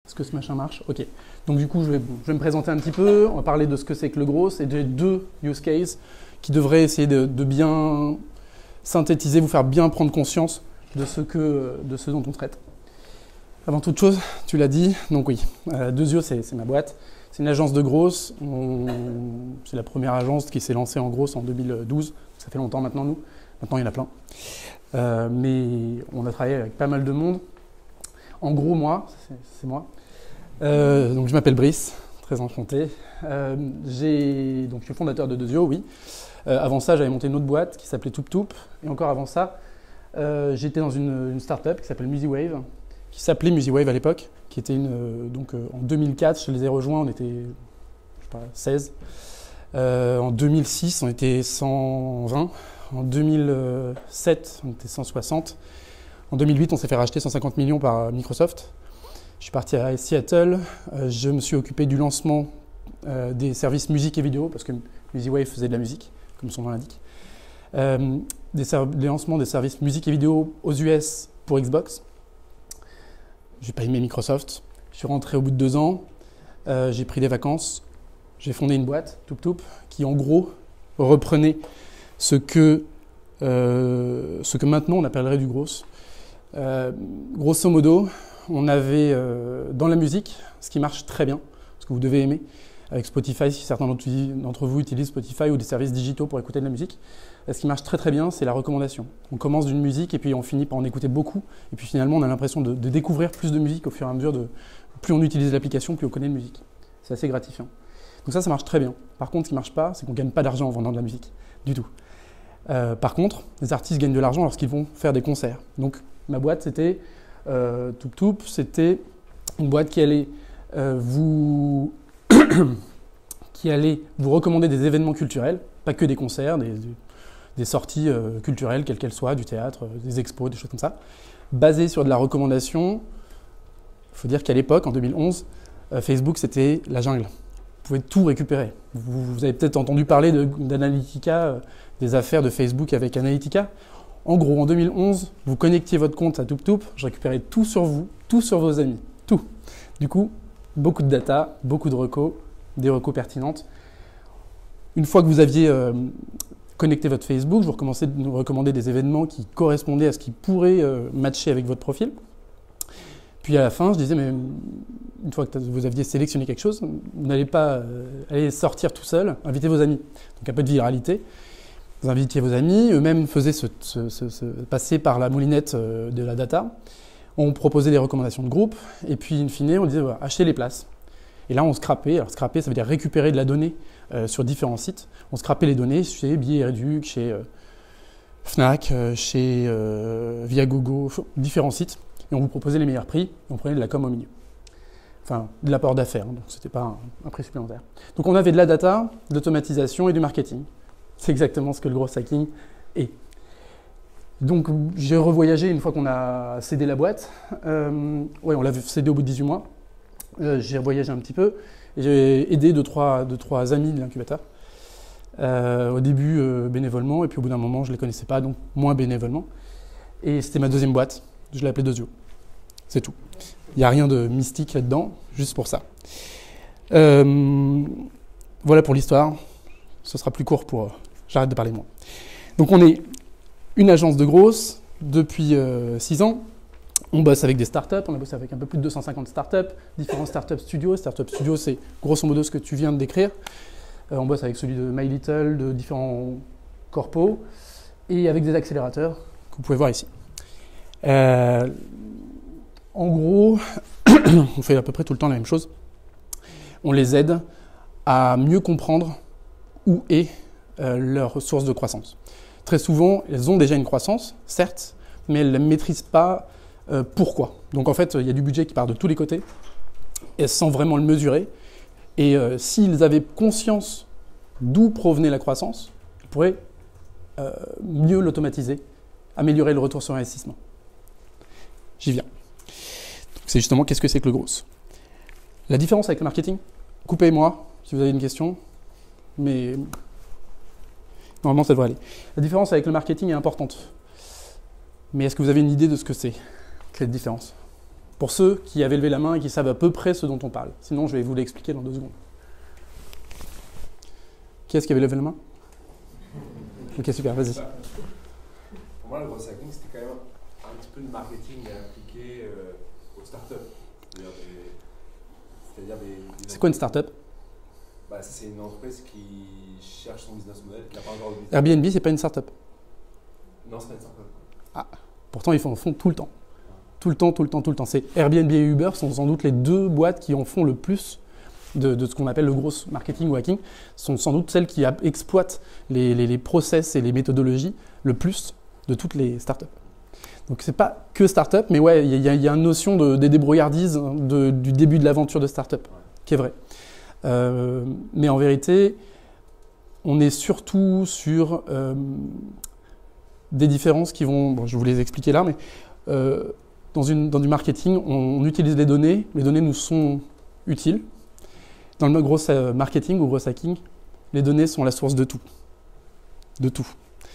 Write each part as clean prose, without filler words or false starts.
Est-ce que ce machin marche? Ok. Donc du coup, je vais me présenter un petit peu, on va parler de ce que c'est que le gros, et de 2 use cases qui devraient essayer de bien synthétiser, vous faire bien prendre conscience de ce dont on traite. Avant toute chose, tu l'as dit, donc oui, 2IO, c'est ma boîte. C'est une agence de growth. C'est la première agence qui s'est lancée en growth en 2012. Ça fait longtemps maintenant, nous. Maintenant, il y en a plein. Mais on a travaillé avec pas mal de monde. En gros, moi, c'est moi. Donc, je m'appelle Brice, très enchanté. Je suis fondateur de 2IO, oui. Avant ça, j'avais monté une autre boîte qui s'appelait Toop. Et encore avant ça, j'étais dans une start-up qui s'appelle MusiWave, qui s'appelait MusiWave à l'époque, qui était en 2004, je les ai rejoints, on était, je sais pas, 16. En 2006, on était 120. En 2007, on était 160. En 2008, on s'est fait racheter 150 millions par Microsoft. Je suis parti à Seattle. Je me suis occupé du lancement des services musique et vidéo, parce que MusiWave faisait de la musique, comme son nom l'indique. Des lancements des services musique et vidéo aux US pour Xbox. J'ai pas aimé Microsoft. Je suis rentré au bout de 2 ans. J'ai pris des vacances. J'ai fondé une boîte, Toop, qui en gros reprenait ce que maintenant on appellerait du gros. Grosso modo, on avait dans la musique, ce qui marche très bien, ce que vous devez aimer, avec Spotify, si certains d'entre vous utilisent Spotify ou des services digitaux pour écouter de la musique. Ce qui marche très très bien, c'est la recommandation. On commence d'une musique et puis on finit par en écouter beaucoup. Et puis finalement, on a l'impression de découvrir plus de musique au fur et à mesure. Plus on utilise l'application, plus on connaît de musique. C'est assez gratifiant. Donc ça marche très bien. Par contre, ce qui ne marche pas, c'est qu'on ne gagne pas d'argent en vendant de la musique. Du tout. Par contre, les artistes gagnent de l'argent lorsqu'ils vont faire des concerts. Donc ma boîte, c'était Toop. C'était une boîte qui allait vous recommander des événements culturels, pas que des concerts, des sorties culturelles, quelles qu'elles soient, du théâtre, des expos, des choses comme ça, basées sur de la recommandation. Il faut dire qu'à l'époque, en 2011, Facebook, c'était la jungle. Vous pouvez tout récupérer. Vous avez peut-être entendu parler d'Analytica, des affaires de Facebook avec Analytica. En gros, en 2011, vous connectiez votre compte à Toop, je récupérais tout sur vous, tout sur vos amis, tout. Du coup, beaucoup de data, beaucoup de recos, des recos pertinentes. Une fois que vous aviez connecté votre Facebook, je vous recommandais des événements qui correspondaient à ce qui pourrait matcher avec votre profil. Puis à la fin, je disais, mais une fois que vous aviez sélectionné quelque chose, vous n'allez pas aller sortir tout seul, invitez vos amis. Donc un peu de viralité. Vous invitiez vos amis, eux-mêmes faisaient passer par la moulinette de la data. On proposait des recommandations de groupe, et puis in fine, on disait, voilà, achetez les places. Et là, on scrapait. Alors scraper, ça veut dire récupérer de la donnée sur différents sites. On scrapait les données chez Billets Réduc, chez Fnac, chez Viagogo, différents sites. Et on vous proposait les meilleurs prix, et on prenait de la com au milieu. Enfin, de l'apport d'affaires, donc ce n'était pas un prix supplémentaire. Donc on avait de la data, de l'automatisation et du marketing. C'est exactement ce que le gros hacking est. Donc j'ai revoyagé une fois qu'on a cédé la boîte. Ouais, on l'a cédé au bout de 18 mois. J'ai voyagé un petit peu. Et j'ai aidé deux, trois amis de l'incubateur. Au début bénévolement, et puis au bout d'un moment, je ne les connaissais pas, donc moins bénévolement. Et c'était ma deuxième boîte. Je l'ai appelée 2IO. C'est tout. Il n'y a rien de mystique là-dedans, juste pour ça. Voilà pour l'histoire. Ce sera plus court pour... J'arrête de parler de moi. Donc on est une agence de growth depuis 6 ans. On bosse avec des startups. On a bossé avec un peu plus de 250 startups, différents startup studios. Startup studios, c'est grosso modo ce que tu viens de décrire. On bosse avec celui de My Little, de différents corpos, et avec des accélérateurs que vous pouvez voir ici. En gros, on fait à peu près tout le temps la même chose. On les aide à mieux comprendre où est leur source de croissance. Très souvent, elles ont déjà une croissance, certes, mais elles ne maîtrisent pas pourquoi. Donc en fait, il y a du budget qui part de tous les côtés, et sans vraiment le mesurer. Et s'ils avaient conscience d'où provenait la croissance, ils pourraient mieux l'automatiser, améliorer le retour sur investissement. J'y viens. C'est justement qu'est-ce que c'est que le gros. La différence avec le marketing, coupez-moi si vous avez une question, mais normalement ça devrait aller. La différence avec le marketing est importante. Mais est-ce que vous avez une idée de ce que c'est, cette différence? Pour ceux qui avaient levé la main et qui savent à peu près ce dont on parle. Sinon, je vais vous l'expliquer dans 2 secondes. Qui est-ce qui avait levé la main? Ok, super, vas-y. Pour moi, le gros hacking, c'était quand même un petit peu de marketing appliqué aux startups. C'est-à-dire des C'est quoi une startup? Ça, c'est une entreprise qui cherche son business model, qui n'a pas encore de business. Airbnb, c'est pas une startup. Non, c'est pas une startup. Ah, pourtant, ils en font tout le temps. Tout le temps. C'est Airbnb et Uber sont sans doute les 2 boîtes qui en font le plus de ce qu'on appelle le gros marketing ou hacking, sont sans doute celles qui exploitent les process et les méthodologies le plus de toutes les startups. Donc c'est pas que startup, mais ouais, il y a une notion des débrouillardises du début de l'aventure de startup, qui est vraie. Mais en vérité, on est surtout sur des différences qui vont, bon, je vais vous les expliquer là, mais dans du marketing, on utilise les données nous sont utiles. Dans le gros marketing ou gros hacking, les données sont la source de tout. De tout.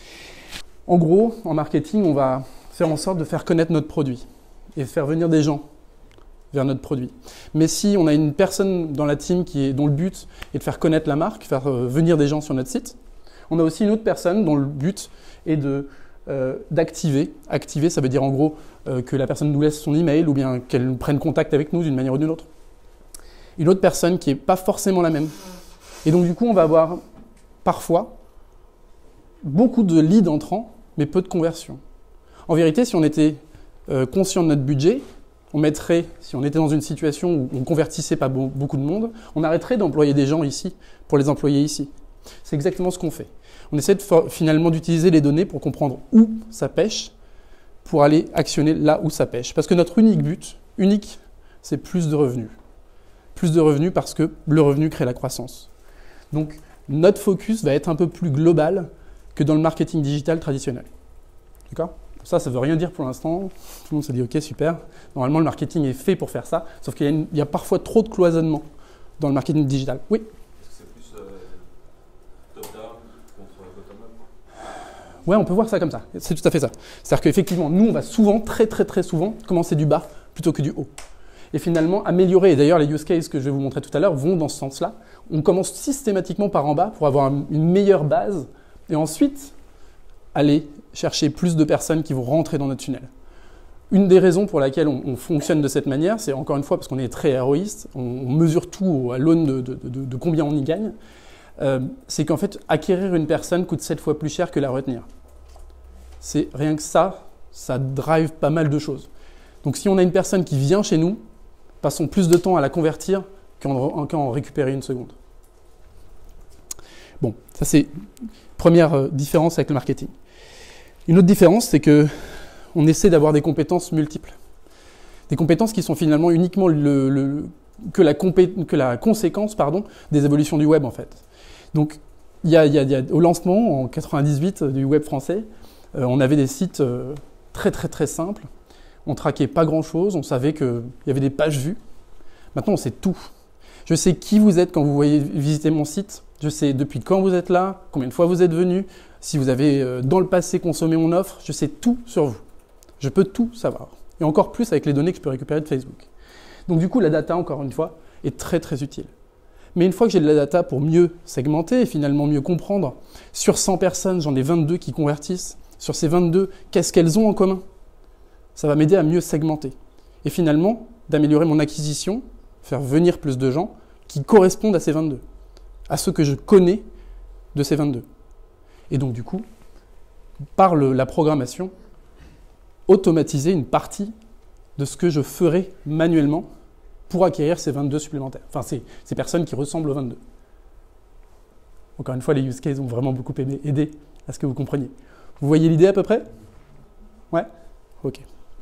En gros, en marketing, on va faire en sorte de faire connaître notre produit et faire venir des gens vers notre produit. Mais si on a une personne dans la team dont le but est de faire connaître la marque, faire venir des gens sur notre site, on a aussi une autre personne dont le but est d'activer. Activer, ça veut dire en gros que la personne nous laisse son email ou bien qu'elle prenne contact avec nous d'une manière ou d'une autre. Une autre personne qui n'est pas forcément la même. Et donc du coup, on va avoir parfois beaucoup de leads entrants, mais peu de conversions. En vérité, si on était conscient de notre budget, on mettrait, si on était dans une situation où on ne convertissait pas beaucoup de monde, on arrêterait d'employer des gens ici pour les employer ici. C'est exactement ce qu'on fait. On essaie finalement d'utiliser les données pour comprendre où ça pêche, pour aller actionner là où ça pêche. Parce que notre unique but, c'est plus de revenus. Plus de revenus parce que le revenu crée la croissance. Donc, notre focus va être un peu plus global que dans le marketing digital traditionnel. D'accord ? Ça ne veut rien dire pour l'instant. Tout le monde se dit « Ok, super. Normalement, le marketing est fait pour faire ça. » Sauf qu'il y a parfois trop de cloisonnement dans le marketing digital. Oui ? Est-ce que c'est plus top-down contre bottom-up ? Ouais, on peut voir ça comme ça. C'est tout à fait ça. C'est-à-dire qu'effectivement, nous, on va souvent, très souvent, commencer du bas plutôt que du haut. Et finalement, améliorer, et d'ailleurs les use cases que je vais vous montrer tout à l'heure vont dans ce sens-là. On commence systématiquement par en bas pour avoir une meilleure base et ensuite aller chercher plus de personnes qui vont rentrer dans notre tunnel. Une des raisons pour laquelle on fonctionne de cette manière, c'est encore une fois parce qu'on est très héroïste, on mesure tout à l'aune de combien on y gagne, c'est qu'en fait, acquérir une personne coûte 7 fois plus cher que la retenir. C'est rien que ça drive pas mal de choses. Donc si on a une personne qui vient chez nous, passons plus de temps à la convertir qu'à en récupérer une seconde. Bon, ça c'est première différence avec le marketing. Une autre différence, c'est qu'on essaie d'avoir des compétences multiples. Des compétences qui sont finalement uniquement que la conséquence des évolutions du web en fait. Donc au lancement, en 98 du web français, on avait des sites très simples. On traquait pas grand-chose, on savait qu'il y avait des pages vues. Maintenant, on sait tout. Je sais qui vous êtes quand vous voyez visiter mon site. Je sais depuis quand vous êtes là, combien de fois vous êtes venu, si vous avez dans le passé consommé mon offre. Je sais tout sur vous. Je peux tout savoir. Et encore plus avec les données que je peux récupérer de Facebook. Donc du coup, la data, encore une fois, est très utile. Mais une fois que j'ai de la data pour mieux segmenter et finalement mieux comprendre, sur 100 personnes, j'en ai 22 qui convertissent. Sur ces 22, qu'est-ce qu'elles ont en commun ? Ça va m'aider à mieux segmenter. Et finalement, d'améliorer mon acquisition, faire venir plus de gens qui correspondent à ces 22, à ceux que je connais de ces 22. Et donc du coup, par la programmation, automatiser une partie de ce que je ferai manuellement pour acquérir ces 22 supplémentaires. Enfin, ces personnes qui ressemblent aux 22. Encore une fois, les use cases ont vraiment beaucoup aidé à ce que vous compreniez. Vous voyez l'idée à peu près ? Ouais ? Ok.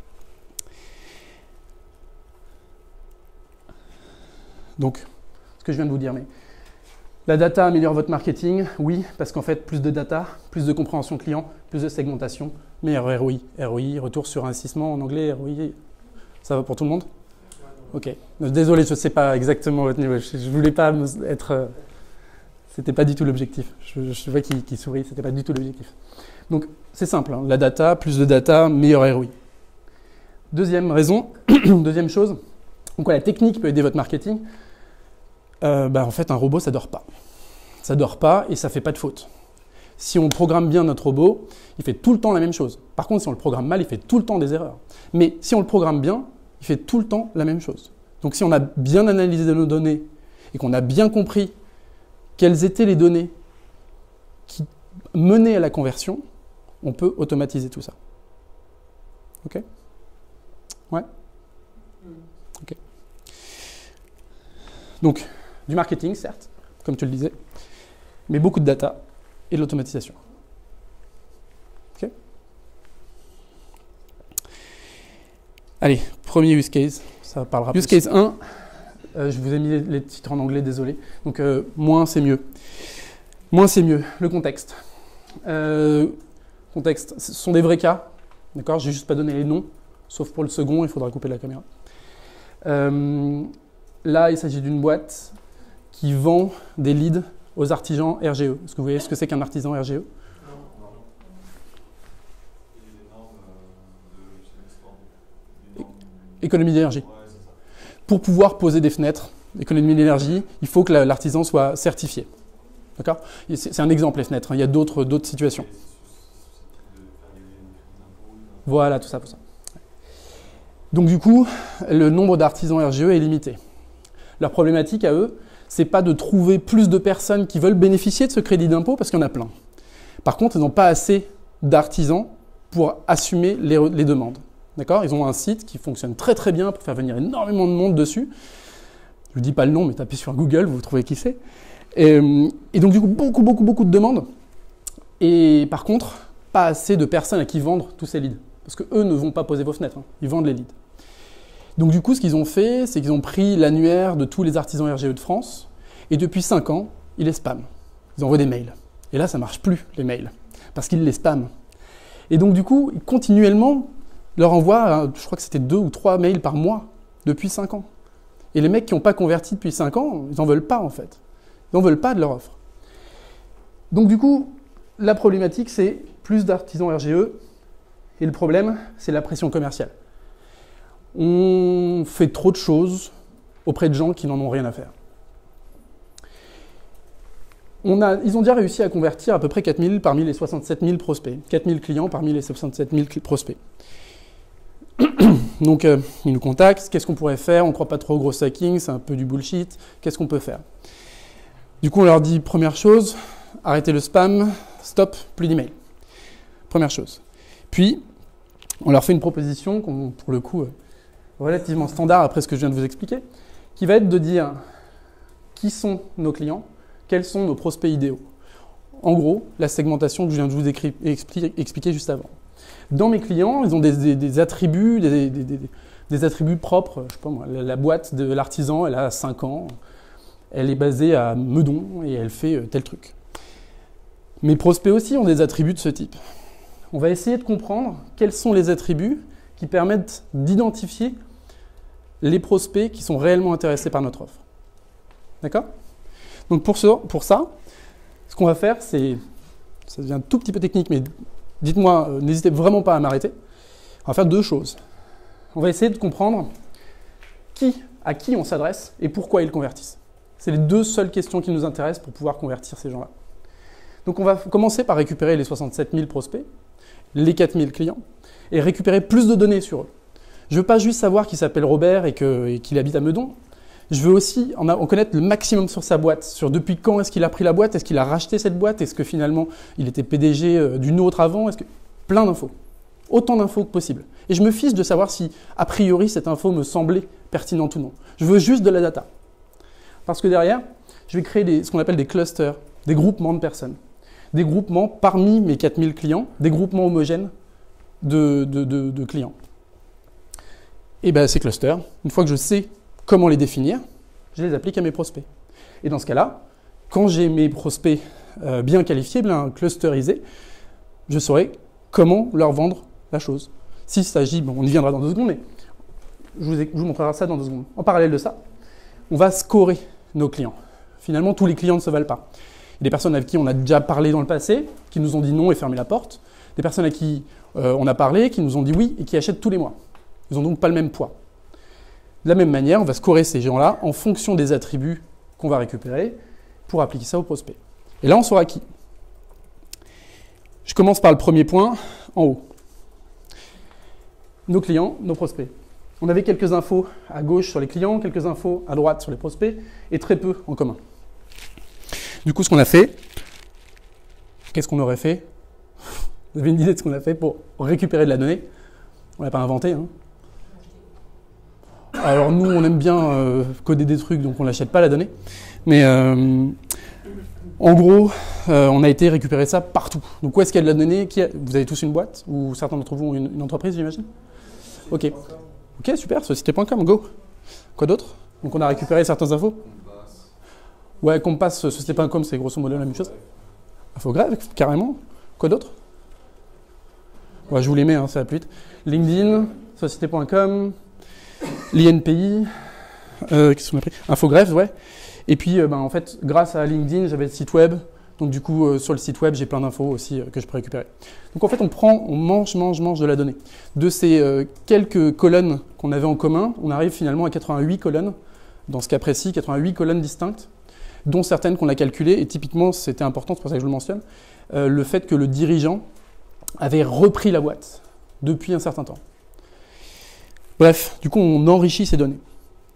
Donc, ce que je viens de vous dire, mais la data améliore votre marketing, oui, parce qu'en fait, plus de data, plus de compréhension client, plus de segmentation, meilleur ROI. ROI, retour sur investissement en anglais, ROI, ça va pour tout le monde ? Ok. Désolé, je ne sais pas exactement votre niveau, je ne voulais pas être... C'était pas du tout l'objectif. Je vois qui sourit, c'était pas du tout l'objectif. Donc, c'est simple, hein, la data, plus de data, meilleur ROI. Deuxième raison, deuxième chose, donc la technique peut aider votre marketing. En fait, un robot, ça dort pas. Ça dort pas et ça fait pas de faute. Si on programme bien notre robot, il fait tout le temps la même chose. Par contre, si on le programme mal, il fait tout le temps des erreurs. Mais si on le programme bien, il fait tout le temps la même chose. Donc si on a bien analysé nos données et qu'on a bien compris quelles étaient les données qui menaient à la conversion, on peut automatiser tout ça. Ok ? Ouais ? Ok. Donc, du marketing, certes, comme tu le disais, mais beaucoup de data et de l'automatisation. Ok ? Allez, premier use case, ça parlera plus. Use case 1, je vous ai mis les titres en anglais, désolé. Donc, moins c'est mieux. Moins c'est mieux, le contexte. Contexte, ce sont des vrais cas, d'accord ? J'ai juste pas donné les noms, sauf pour le second, il faudra couper la caméra. Là, il s'agit d'une boîte qui vend des leads aux artisans RGE. Est-ce que vous voyez ce que c'est qu'un artisan RGE ? Non. Les normes de Économie d'énergie. Ouais, c'est ça. Pour pouvoir poser des fenêtres, économie d'énergie, il faut que l'artisan soit certifié. D'accord ? C'est un exemple, les fenêtres. Il y a d'autres situations. Voilà, tout ça. Donc du coup, le nombre d'artisans RGE est limité. Leur problématique à eux, c'est pas de trouver plus de personnes qui veulent bénéficier de ce crédit d'impôt, parce qu'il y en a plein. Par contre, ils n'ont pas assez d'artisans pour assumer les demandes. D'accord ? Ils ont un site qui fonctionne très très bien pour faire venir énormément de monde dessus. Je ne vous dis pas le nom, mais tapez sur Google, vous trouvez qui c'est. Et donc du coup, beaucoup de demandes. Et par contre, pas assez de personnes à qui vendre tous ces leads. Parce qu'eux ne vont pas poser vos fenêtres, hein. Ils vendent les leads. Donc du coup, ce qu'ils ont fait, c'est qu'ils ont pris l'annuaire de tous les artisans RGE de France, et depuis 5 ans, ils les spamment. Ils envoient des mails. Et là, ça ne marche plus, les mails, parce qu'ils les spamment. Et donc du coup, ils continuellement leur envoient, je crois que c'était 2 ou 3 mails par mois, depuis 5 ans. Et les mecs qui n'ont pas converti depuis 5 ans, ils n'en veulent pas en fait. Ils n'en veulent pas de leur offre. Donc du coup, la problématique, c'est plus d'artisans RGE, et le problème, c'est la pression commerciale. On fait trop de choses auprès de gens qui n'en ont rien à faire. Ils ont déjà réussi à convertir à peu près 4000 parmi les 67 000 prospects. 4000 clients parmi les 67 000 prospects. Donc, ils nous contactent. Qu'est-ce qu'on pourrait faire ? On ne croit pas trop au gros hacking, c'est un peu du bullshit. Qu'est-ce qu'on peut faire ? Du coup, on leur dit, première chose, arrêtez le spam, stop, plus d'emails. Première chose. Puis, on leur fait une proposition, pour le coup, relativement standard après ce que je viens de vous expliquer, qui va être de dire qui sont nos clients, quels sont nos prospects idéaux. En gros, la segmentation que je viens de vous expliquer juste avant. Dans mes clients, ils ont des attributs, des attributs propres. Je sais pas moi, la boîte de l'artisan, elle a 5 ans, elle est basée à Meudon et elle fait tel truc. Mes prospects aussi ont des attributs de ce type. On va essayer de comprendre quels sont les attributs qui permettent d'identifier les prospects qui sont réellement intéressés par notre offre. D'accord ? Donc pour ça, ce qu'on va faire, ça devient un tout petit peu technique, mais dites-moi, n'hésitez vraiment pas à m'arrêter. On va faire 2 choses. On va essayer de comprendre à qui on s'adresse et pourquoi ils convertissent. C'est les 2 seules questions qui nous intéressent pour pouvoir convertir ces gens-là. Donc on va commencer par récupérer les 67 000 prospects, les 4 000 clients, et récupérer plus de données sur eux. Je ne veux pas juste savoir qu'il s'appelle Robert et qu'il habite à Meudon. Je veux aussi en connaître le maximum sur sa boîte, sur depuis quand est-ce qu'il a pris la boîte, est-ce qu'il a racheté cette boîte, est-ce que finalement il était PDG d'une autre avant, plein d'infos. Autant d'infos que possible. Et je me fiche de savoir si, a priori, cette info me semblait pertinente ou non. Je veux juste de la data. Parce que derrière, je vais créer ce qu'on appelle des clusters, des groupements de personnes. Des groupements parmi mes 4000 clients, des groupements homogènes de clients. Et bien ces clusters, une fois que je sais comment les définir, je les applique à mes prospects. Et dans ce cas-là, quand j'ai mes prospects bien qualifiés, bien clusterisés, je saurai comment leur vendre la chose. S'il s'agit, on y viendra dans 2 secondes, mais je vous montrerai ça dans 2 secondes. En parallèle de ça, on va scorer nos clients. Finalement, tous les clients ne se valent pas. Il y a des personnes avec qui on a déjà parlé dans le passé, qui nous ont dit non et fermé la porte. Des personnes à qui on a parlé, qui nous ont dit oui et qui achètent tous les mois. Ils n'ont donc pas le même poids. De la même manière, on va scorer ces gens-là en fonction des attributs qu'on va récupérer pour appliquer ça au prospect. Et là, on saura qui. Je commence par le premier point, en haut. Nos clients, nos prospects. On avait quelques infos à gauche sur les clients, quelques infos à droite sur les prospects, et très peu en commun. Du coup, ce qu'on a fait, qu'est-ce qu'on aurait fait? Vous avez une idée de ce qu'on a fait pour récupérer de la donnée? On l'a pas inventé, hein. Alors nous, on aime bien coder des trucs, donc on n'achète pas la donnée. Mais en gros, on a été récupérer ça partout. Donc où est-ce qu'il y a de la donnée? Vous avez tous une boîte? Ou certains d'entre vous ont une entreprise, j'imagine? Ok. Ok, super, société.com, go. Quoi d'autre? Donc on a récupéré certaines infos. Ouais, Compass, société.com, c'est grosso modo la même chose. Infographe, carrément. Quoi d'autre? Ouais, je vous les mets, hein, ça va plus vite. LinkedIn, société.com, l'INPI, qu'est-ce qu'on a pris? Infographe, ouais. Et puis, en fait, grâce à LinkedIn, j'avais le site web. Donc du coup, sur le site web, j'ai plein d'infos aussi que je peux récupérer. Donc en fait, on mange de la donnée. De ces quelques colonnes qu'on avait en commun, on arrive finalement à 88 colonnes, dans ce cas précis, 88 colonnes distinctes, dont certaines qu'on a calculées. Et typiquement, c'était important, c'est pour ça que je le mentionne, le fait que le dirigeant avait repris la boîte depuis un certain temps. Bref, du coup, on enrichit ces données.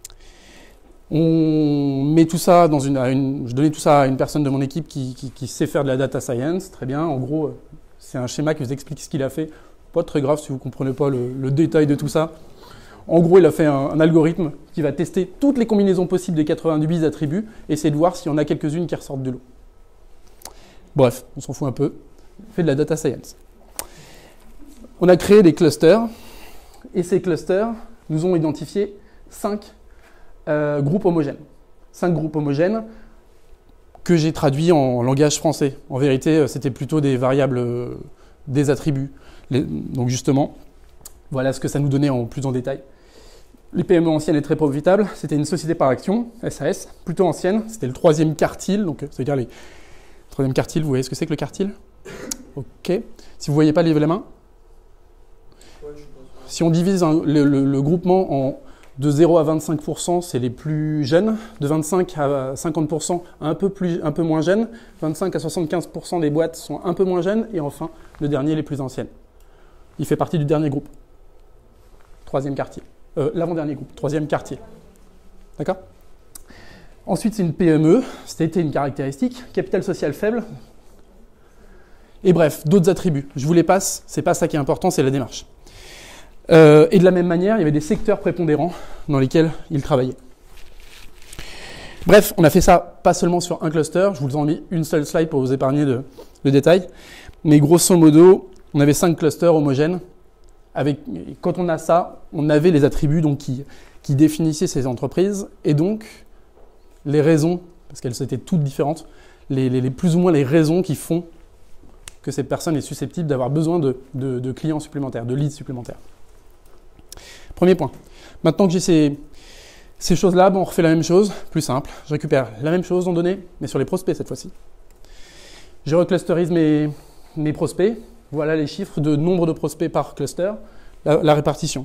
On met tout ça je donnais tout ça à une personne de mon équipe qui sait faire de la data science, très bien. En gros, c'est un schéma qui vous explique ce qu'il a fait. Pas très grave si vous ne comprenez pas le détail de tout ça. En gros, il a fait un algorithme qui va tester toutes les combinaisons possibles des 98 attributs et essayer de voir s'il y en a quelques-unes qui ressortent de l'eau. Bref, on s'en fout un peu. On fait de la data science. On a créé des clusters et ces clusters nous ont identifié 5 groupes homogènes. 5 groupes homogènes que j'ai traduits en langage français. En vérité, c'était plutôt des variables, des attributs. Donc justement, voilà ce que ça nous donnait en plus en détail. Les PME anciennes et très profitables, c'était une société par action, SAS, plutôt ancienne. C'était le 3e quartile, donc c'est-à-dire les 3e quartile, vous voyez ce que c'est que le quartile? Ok. Si vous ne voyez pas, levez la main. Si on divise le groupement de 0 à 25%, c'est les plus jeunes. De 25 à 50%, un peu moins jeunes. 25 à 75% des boîtes sont un peu moins jeunes. Et enfin, le dernier, les plus anciennes. Il fait partie du dernier groupe. 3e quartier. L'avant-dernier groupe, 3e quartier. D'accord? Ensuite, c'est une PME. C'était une caractéristique. Capital social faible. Et bref, d'autres attributs. Je vous les passe. C'est pas ça qui est important, c'est la démarche. Et de la même manière, il y avait des secteurs prépondérants dans lesquels ils travaillaient. Bref, on a fait ça pas seulement sur un cluster, je vous en ai mis une seule slide pour vous épargner le détail, mais grosso modo, on avait 5 clusters homogènes. Quand on a ça, on avait les attributs donc, qui définissaient ces entreprises, et donc les raisons, parce qu'elles étaient toutes différentes, les plus ou moins les raisons qui font que cette personne est susceptible d'avoir besoin de clients supplémentaires, de leads supplémentaires. Premier point. Maintenant que j'ai ces choses-là, on refait la même chose, plus simple. Je récupère la même chose en données, mais sur les prospects cette fois-ci. Je reclusterise mes prospects. Voilà les chiffres de nombre de prospects par cluster, la répartition.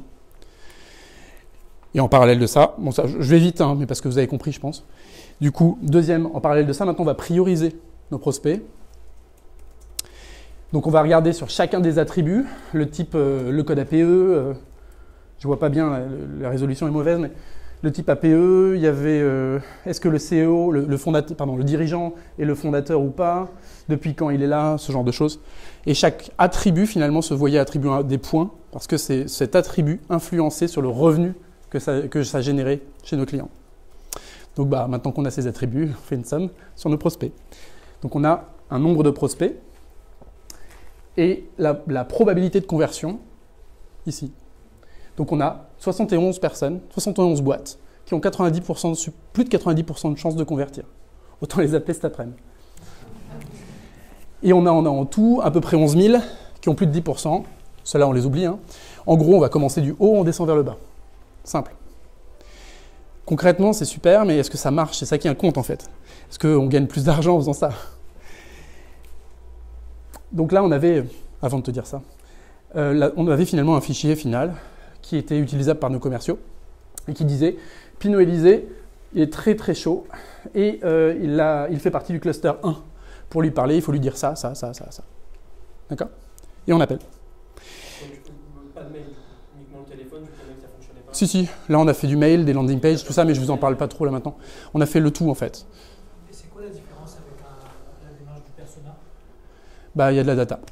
Et en parallèle de ça, bon ça je vais vite, hein, mais parce que vous avez compris, je pense. Du coup, deuxième, en parallèle de ça, maintenant on va prioriser nos prospects. Donc on va regarder sur chacun des attributs, le type, le code APE, je vois pas bien, la résolution est mauvaise, mais le type APE, il y avait, est-ce que le CEO, le dirigeant est le fondateur ou pas, depuis quand il est là, ce genre de choses. Et chaque attribut finalement se voyait attribuer des points, parce que c'est cet attribut influencé sur le revenu que ça générait chez nos clients. Donc maintenant qu'on a ces attributs, on fait une somme sur nos prospects. Donc on a un nombre de prospects, et la probabilité de conversion, ici. Donc on a 71 personnes, 71 boîtes, qui ont plus de 90% de chances de convertir. Autant les appeler cet après-midi. Et on a en tout à peu près 11 000 qui ont plus de 10%. Ceux-là, on les oublie. Hein. En gros, on va commencer du haut, on descend vers le bas. Simple. Concrètement, c'est super, mais est-ce que ça marche? C'est ça qui est un compte, en fait. Est-ce qu'on gagne plus d'argent en faisant ça? Donc là, on avait, avant de te dire ça, on avait finalement un fichier final qui était utilisable par nos commerciaux et qui disait « Pinot Élysée, il est très très chaud et il fait partie du cluster 1. Pour lui parler, il faut lui dire ça. D'accord ? Et on appelle. » Pas de mail, uniquement le téléphone, je connais que ça ne fonctionnait pas. Si, là on a fait du mail, des landing pages, tout ça, mais je vous en parle pas trop là maintenant. On a fait le tout en fait. Et c'est quoi la différence avec la démarche du persona ? Bah, il y a de la data.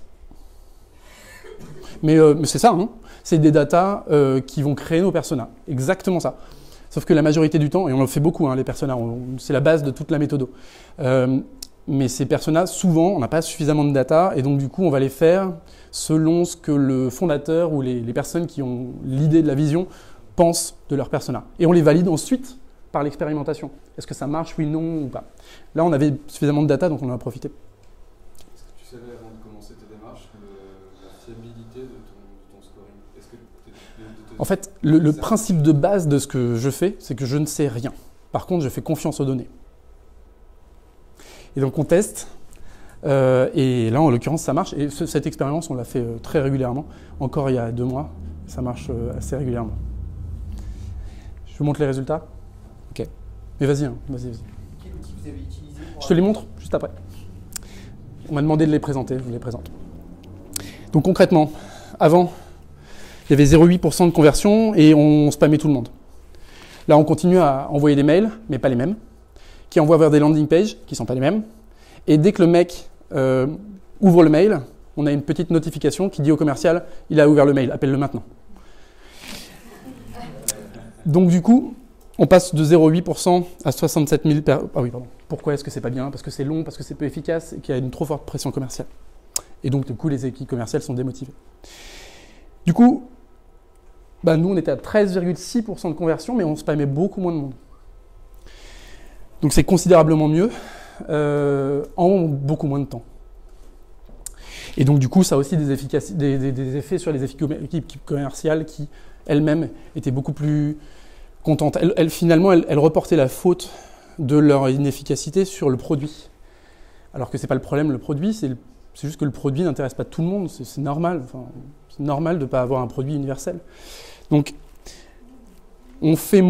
Mais c'est ça, hein. C'est des datas qui vont créer nos personas. Exactement ça. Sauf que la majorité du temps, et on en fait beaucoup, hein, les personas, c'est la base de toute la méthode. Mais ces personas, souvent, on n'a pas suffisamment de data, et donc du coup, on va les faire selon ce que le fondateur ou les personnes qui ont l'idée de la vision pensent de leur persona. Et on les valide ensuite par l'expérimentation. Est-ce que ça marche, oui, non, ou pas. Là, on avait suffisamment de data, donc on en a profité. Est-ce que tu savais avant de commencer tes démarches la fiabilité de ton scoring? Est-ce que En fait, le principe de base de ce que je fais, c'est que je ne sais rien. Par contre, je fais confiance aux données. Et donc on teste, et là en l'occurrence ça marche, et cette expérience on l'a fait très régulièrement, encore il y a 2 mois, ça marche assez régulièrement. Je vous montre les résultats? Ok. Mais vas-y, hein, vas-y. Quel outil vous avez utilisé pour... Je te les montre juste après. On m'a demandé de les présenter, je vous les présente. Donc concrètement, avant, il y avait 0,8% de conversion et on spammait tout le monde. Là on continue à envoyer des mails, mais pas les mêmes, qui envoie vers des landing pages qui ne sont pas les mêmes. Et dès que le mec ouvre le mail, on a une petite notification qui dit au commercial « Il a ouvert le mail, appelle-le maintenant ». Donc du coup, on passe de 0,8% à 67 000 Ah oui, pardon. Pourquoi est-ce que c'est pas bien? Parce que c'est long, parce que c'est peu efficace et qu'il y a une trop forte pression commerciale. Et donc du coup, les équipes commerciales sont démotivées. Du coup, bah, nous, on était à 13,6% de conversion, mais on spammait beaucoup moins de monde. Donc c'est considérablement mieux en beaucoup moins de temps. Et donc du coup, ça a aussi des effets sur les équipes commerciales qui, elles-mêmes, étaient beaucoup plus contentes. Finalement, elles reportaient la faute de leur inefficacité sur le produit. Alors que ce n'est pas le problème, le produit, c'est juste que le produit n'intéresse pas tout le monde, c'est normal. Enfin, c'est normal de ne pas avoir un produit universel. Donc, on fait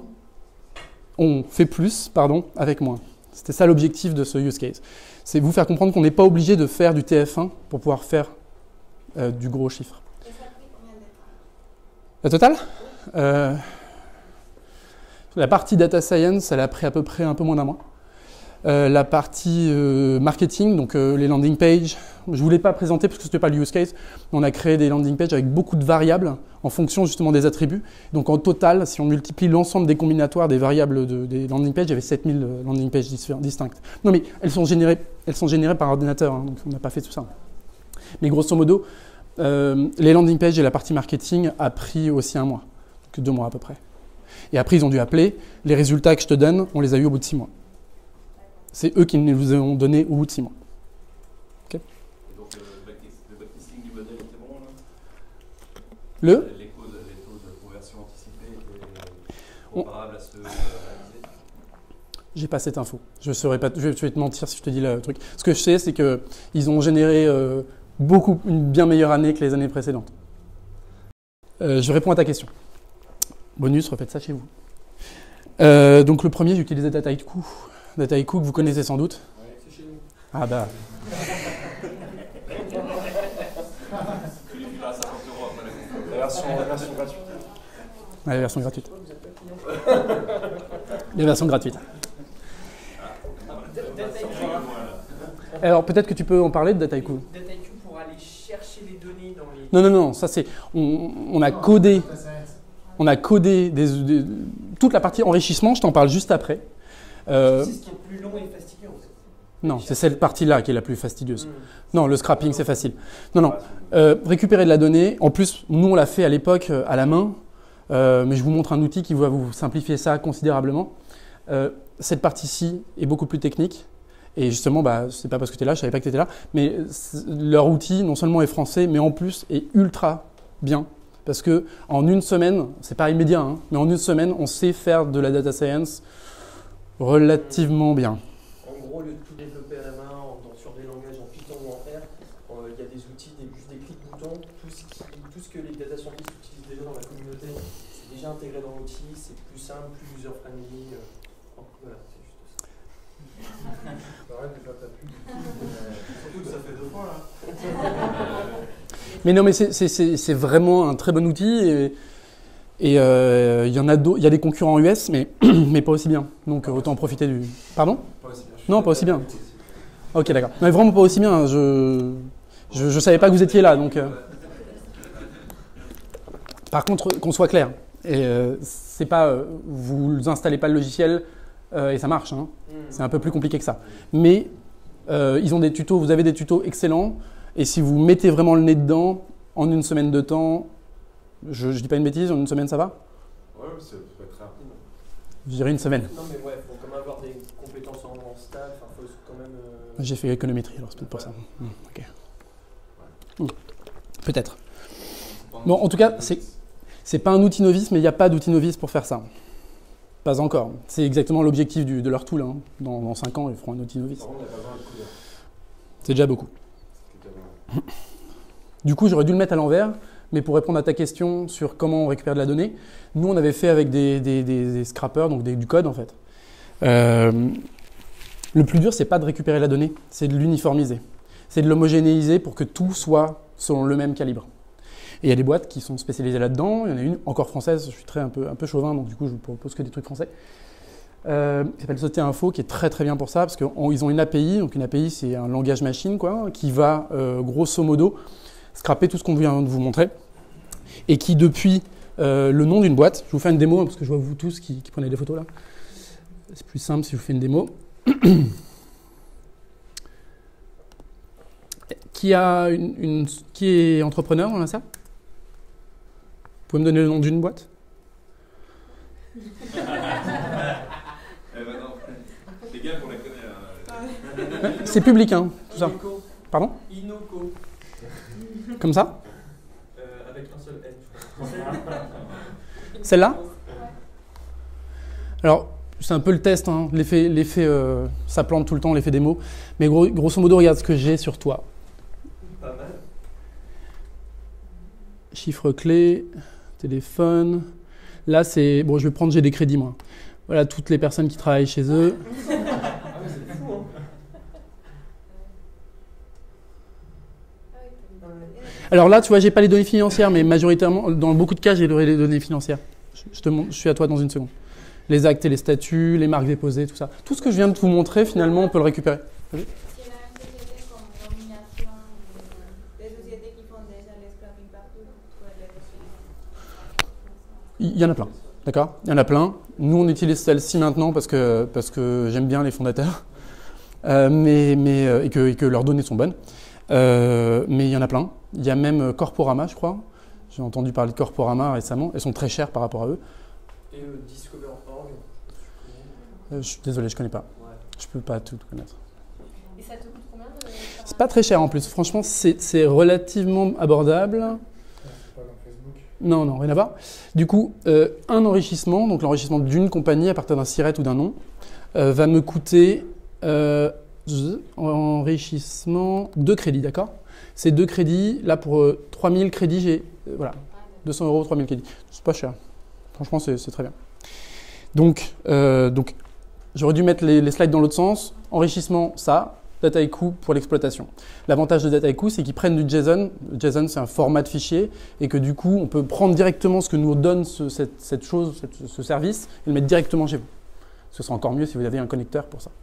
plus, avec moins. C'était ça l'objectif de ce use case. C'est vous faire comprendre qu'on n'est pas obligé de faire du TF1 pour pouvoir faire du gros chiffre. Et ça a pris combien de temps? La totale la partie data science, elle a pris à peu près un peu moins d'un mois. La partie marketing, donc les landing pages, je ne voulais pas présenter parce que ce n'était pas le use case. On a créé des landing pages avec beaucoup de variables en fonction justement des attributs. Donc en total, si on multiplie l'ensemble des combinatoires des variables des landing pages, il y avait 7000 landing pages distinctes. Non mais elles sont générées par ordinateur, hein, donc on n'a pas fait tout ça. Mais grosso modo, les landing pages et la partie marketing a pris aussi 1 mois, donc 2 mois à peu près. Et après, ils ont dû appeler. Les résultats que je te donne, on les a eus au bout de 6 mois. C'est eux qui nous les ont donnés au bout de 6 mois. Okay. Et donc le backtesting du modèle était bon là? Les taux de conversion anticipés étaient comparables à ceux réalisés? J'ai pas cette info. Je vais te mentir si je te dis le truc. Ce que je sais, c'est qu'ils ont généré une bien meilleure année que les années précédentes. Je réponds à ta question. Bonus, refaites ça chez vous. Donc le premier, j'utilisais Dataiku. Dataiku que vous connaissez sans doute. Ouais, c'est chez nous. Ah bah. Tu les files à 50 € après la La version gratuite. Ouais, la version gratuite. La version gratuite. Alors peut-être que tu peux en parler de Dataiku. Dataiku pour aller chercher les données dans les... Non, ça c'est... On a codé... toute la partie enrichissement, je t'en parle juste après. C'est ce qui est le plus long et fastidieux en fait. Non, c'est cette partie-là qui est la plus fastidieuse. Non, le scrapping, c'est facile. Non. Récupérer de la donnée, en plus, nous, on l'a fait à l'époque à la main, mais je vous montre un outil qui va vous simplifier ça considérablement. Cette partie-ci est beaucoup plus technique. Et justement, c'est pas parce que tu es là, je savais pas que tu étais là, mais leur outil, non seulement est français, mais en plus est ultra bien. Parce que en 1 semaine, c'est pas immédiat, hein, mais en 1 semaine, on sait faire de la data science relativement bien. En gros, au lieu de tout développer à la main sur des langages en Python ou en R, il y a des outils, juste des clics boutons, tout ce que les data scientists utilisent déjà dans la communauté, c'est déjà intégré dans l'outil, c'est plus simple, plus user-friendly. Voilà, c'est juste ça. Arrête de faire ta pub. Surtout que ça fait 2 fois là. Mais non, mais c'est vraiment un très bon outil et il y en a il y a des concurrents US, mais pas aussi bien. Donc autant en profiter du. Pardon ? Pas aussi bien. Non, pas aussi bien. Ok, d'accord. Non, mais vraiment pas aussi bien. Je savais pas que vous étiez là, donc. Par contre, qu'on soit clair, c'est pas vous installez pas le logiciel et ça marche. Hein. C'est un peu plus compliqué que ça. Mais ils ont des tutos. Vous avez des tutos excellents. Et si vous mettez vraiment le nez dedans, en une semaine de temps, je dis pas une bêtise, en une semaine ça va ? Ouais, ça peut être très rapide. Je dirais une semaine. Non, mais ouais, il faut quand même avoir des compétences en staff, il faut quand même. J'ai fait économétrie, alors c'est peut-être pour ça. Ok. Peut-être. Bon, en tout cas, c'est pas un outil novice, mais il n'y a pas d'outil novice pour faire ça. Pas encore. C'est exactement l'objectif de leur tool. Hein. Dans 5 ans, ils feront un outil novice. Par contre, on n'a pas besoin de couleur. C'est déjà beaucoup. Du coup, j'aurais dû le mettre à l'envers, mais pour répondre à ta question sur comment on récupère de la donnée, nous, on avait fait avec des scrappers, donc du code en fait. Le plus dur, c'est pas de récupérer la donnée, c'est de l'uniformiser. C'est de l'homogénéiser pour que tout soit selon le même calibre. Et il y a des boîtes qui sont spécialisées là-dedans. Il y en a une encore française, je suis un peu chauvin, donc du coup, je vous propose que des trucs français. Qui s'appelle Sauter Info, qui est très très bien pour ça, parce qu'ils ont une API. Donc une API, c'est un langage machine, quoi, qui va grosso modo scraper tout ce qu'on vient de vous montrer, et qui depuis le nom d'une boîte, je vous fais une démo, parce que je vois vous tous qui prenez des photos là. C'est plus simple si je vous fais une démo. Qui est entrepreneur dans ça ? Vous pouvez me donner le nom d'une boîte ? Eh ben non, les gars, on la connaît. C'est public, hein, tout ça. Inoco. Pardon ? Inoco. Comme ça ? Avec un seul N, je crois. Celle-là ? Alors, c'est un peu le test, hein. L'effet ça plante tout le temps, l'effet démo. Mais grosso modo, regarde ce que j'ai sur toi. Pas mal. Chiffre clé, téléphone. Là, c'est... Bon, je vais prendre, j'ai des crédits, moi. Voilà, toutes les personnes qui travaillent chez eux. Ah ouais, c'est fou, hein. Alors là, tu vois, j'ai pas les données financières, mais majoritairement, dans beaucoup de cas, j'ai les données financières. Je suis à toi dans une seconde. Les actes et les statuts, les marques déposées, tout ça. Tout ce que je viens de vous montrer, finalement, on peut le récupérer. Si on a une société comme Domination, des sociétés qui font déjà les scrapping partout, vous pouvez les utiliser. Il y en a plein, d'accord ? Il y en a plein. Nous, on utilise celle-ci maintenant parce que j'aime bien les fondateurs et que leurs données sont bonnes. Mais il y en a plein. Il y a même Corporama, je crois. J'ai entendu parler de Corporama récemment. Elles sont très chères par rapport à eux. Et Discover.org. Je suis désolé, je ne connais pas. Ouais. Je ne peux pas tout connaître. Et ça te coûte combien de... C'est pas très cher en plus. Franchement, c'est relativement abordable. C'est pas dans Facebook. Non, rien à voir. Du coup, un enrichissement, donc l'enrichissement d'une compagnie à partir d'un siret ou d'un nom, va me coûter enrichissement 2 crédits, d'accord ? Ces 2 crédits, là pour 3000 crédits, j'ai 200 €, 3000 crédits. C'est pas cher. Franchement, c'est très bien. Donc j'aurais dû mettre les slides dans l'autre sens. Enrichissement, ça. Dataiku pour l'exploitation. L'avantage de Dataiku, c'est qu'ils prennent du JSON. JSON, c'est un format de fichier et que du coup, on peut prendre directement ce que nous donne cette chose, ce service, et le mettre directement chez vous. Ce sera encore mieux si vous avez un connecteur pour ça.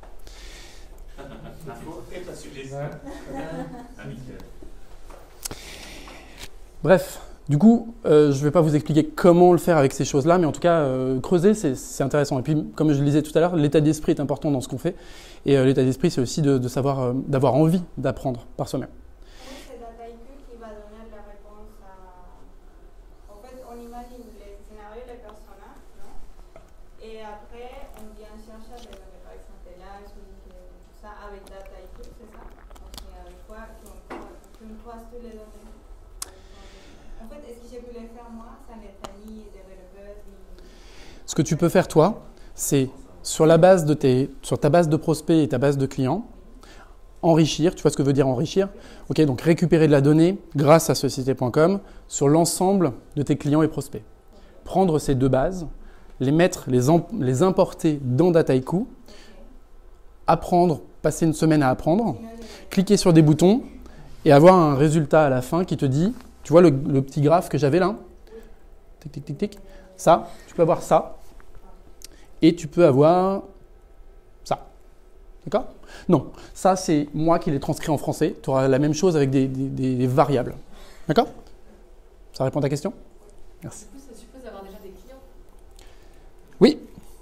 Bref, du coup, je ne vais pas vous expliquer comment le faire avec ces choses-là, mais en tout cas, creuser, c'est intéressant. Et puis, comme je le disais tout à l'heure, l'état d'esprit est important dans ce qu'on fait. Et l'état d'esprit, c'est aussi de savoir, d'avoir envie d'apprendre par soi-même. C'est Dataiku qui va donner la réponse à... En fait, on imagine les scénarios, les personnages, non? Et après, on vient chercher des données, par exemple, l'âge, tout ça, avec Dataiku, c'est ça? Donc, c'est avec quoi qu'on croise toutes les données. En fait, est-ce que j'ai pu le faire moi, sans être ami, développeur Ce que tu peux faire, toi, c'est sur ta base de prospects et ta base de clients, enrichir, tu vois ce que veut dire enrichir? Ok, donc récupérer de la donnée grâce à société.com sur l'ensemble de tes clients et prospects. Prendre ces deux bases, les mettre, les importer dans Dataiku, apprendre, passer une semaine à apprendre, cliquer sur des boutons et avoir un résultat à la fin qui te dit, tu vois le petit graphe que j'avais là? Tic, tic, tic, tic. Ça, tu peux avoir ça et tu peux avoir ça. D'accord? Non, ça c'est moi qui l'ai transcrit en français. Tu auras la même chose avec des variables. D'accord? Ça répond à ta question? Merci. Du coup, ça suppose d'avoir déjà des clients. Oui.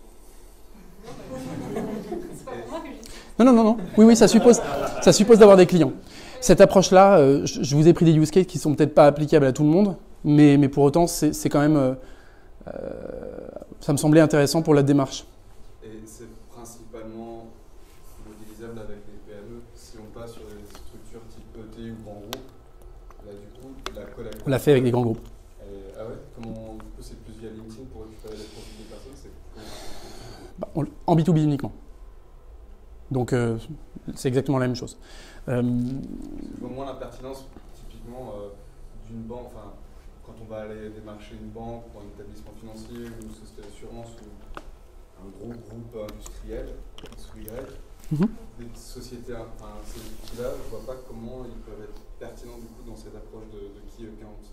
C'est pas pour moi que je dis. Non. Oui, ça suppose d'avoir des clients. Cette approche-là, je vous ai pris des use cases qui ne sont peut-être pas applicables à tout le monde, mais pour autant, c'est quand même... ça me semblait intéressant pour la démarche. Et c'est principalement modélisable avec les PME. Si on passe sur des structures type ET ou grand groupe, là du coup, la collecte... On l'a fait avec des grands groupes. Ah ouais? Comment, du coup, c'est plus via LinkedIn pour récupérer les profils des personnes? En B2B uniquement. Donc, c'est exactement la même chose. Je vois moins la pertinence, typiquement, d'une banque, enfin, quand on va aller démarcher une banque ou un établissement financier ou une société d'assurance ou un gros groupe industriel, X ou Y, des sociétés, enfin, ces outils-là, je ne vois pas comment ils peuvent être pertinents du coup dans cette approche de key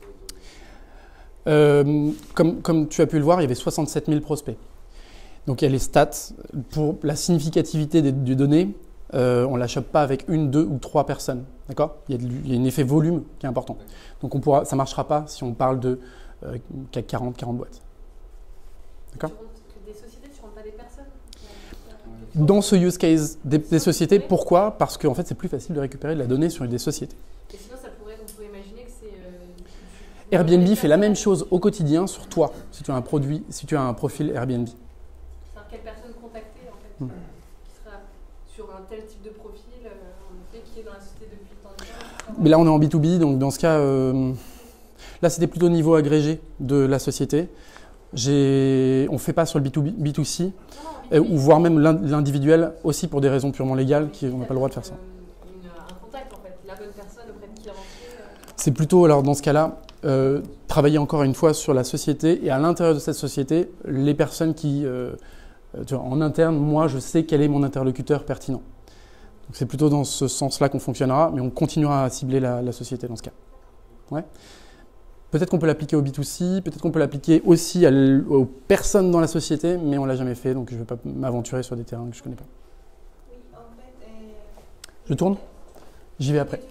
account. Comme tu as pu le voir, il y avait 67 000 prospects. Donc il y a les stats. Pour la significativité des données, on ne la chope pas avec une, deux ou trois personnes. D'accord? Il y a un effet volume qui est important. Donc ça ne marchera pas si on parle de CAC 40 boîtes. D'accord? Des sociétés, tu ne rentres pas des personnes? Dans ce use case des sociétés, pourquoi? Parce qu'en fait, c'est plus facile de récupérer de la donnée sur des sociétés. Et sinon, on pourrait imaginer que c'est... Airbnb fait la même chose au quotidien sur toi, si tu as un profil Airbnb. Quelle personne contacter en fait, qui sera sur un tel type de profil, en effet, qui est dans la société depuis le temps de temps. Mais là, on est en B2B, donc dans ce cas, là, c'était plutôt au niveau agrégé de la société. On ne fait pas sur le B2C, ou voire même l'individuel aussi pour des raisons purement légales, on n'a pas le droit de faire ça. Un contact en fait, la bonne personne auprès de qui rentrer. C'est plutôt, alors dans ce cas-là, travailler encore une fois sur la société et à l'intérieur de cette société, les personnes qui... tu vois, en interne, moi, je sais quel est mon interlocuteur pertinent. Donc, c'est plutôt dans ce sens-là qu'on fonctionnera, mais on continuera à cibler la société dans ce cas. Ouais. Peut-être qu'on peut l'appliquer au B2C, peut-être qu'on peut l'appliquer aussi aux personnes dans la société, mais on ne l'a jamais fait, donc je ne vais pas m'aventurer sur des terrains que je ne connais pas. Oui, en fait... Je tourne? J'y vais après.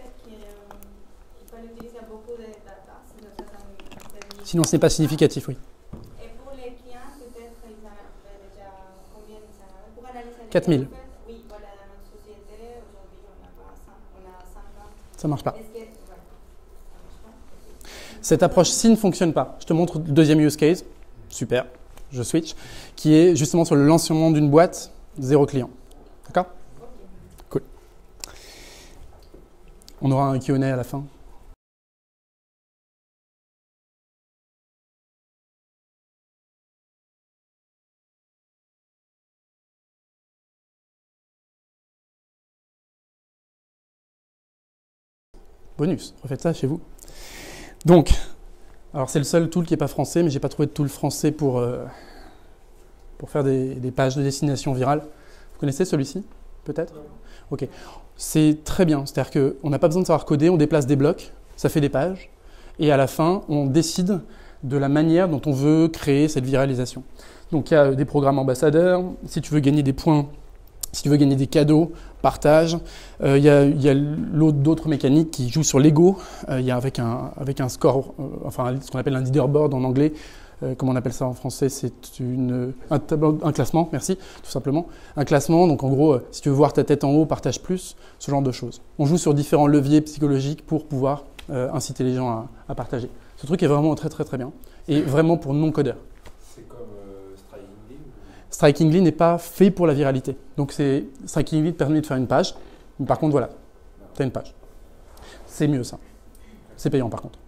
Sinon, ce n'est pas significatif, oui. 4 000. Oui, voilà, dans notre société, aujourd'hui, on a 50. Ça ne marche pas. Cette approche-ci ne fonctionne pas. Je te montre le deuxième use case. Super, je switch. Qui est justement sur le lancement d'une boîte, 0 client. D'accord? Cool. On aura un Q&A à la fin. Bonus, refaites ça chez vous. Donc, alors c'est le seul tool qui n'est pas français, mais je n'ai pas trouvé de tool français pour faire des pages de destination virale. Vous connaissez celui-ci, peut-être? Ok. C'est très bien, c'est-à-dire qu'on n'a pas besoin de savoir coder, on déplace des blocs, ça fait des pages, et à la fin, on décide de la manière dont on veut créer cette viralisation. Donc il y a des programmes ambassadeurs, si tu veux gagner des points, si tu veux gagner des cadeaux, partage. Il y a d'autres mécaniques qui jouent sur l'ego. Il y a avec un score, enfin ce qu'on appelle un leaderboard en anglais. Comment on appelle ça en français? C'est un classement, merci, tout simplement. Un classement, donc en gros, si tu veux voir ta tête en haut, partage plus, ce genre de choses. On joue sur différents leviers psychologiques pour pouvoir inciter les gens à partager. Ce truc est vraiment très très très bien. Et vraiment pour non-codeurs. Strikingly n'est pas fait pour la viralité. Donc Strikingly te permet de faire une page. Mais par contre, voilà, tu as une page. C'est mieux ça. C'est payant par contre.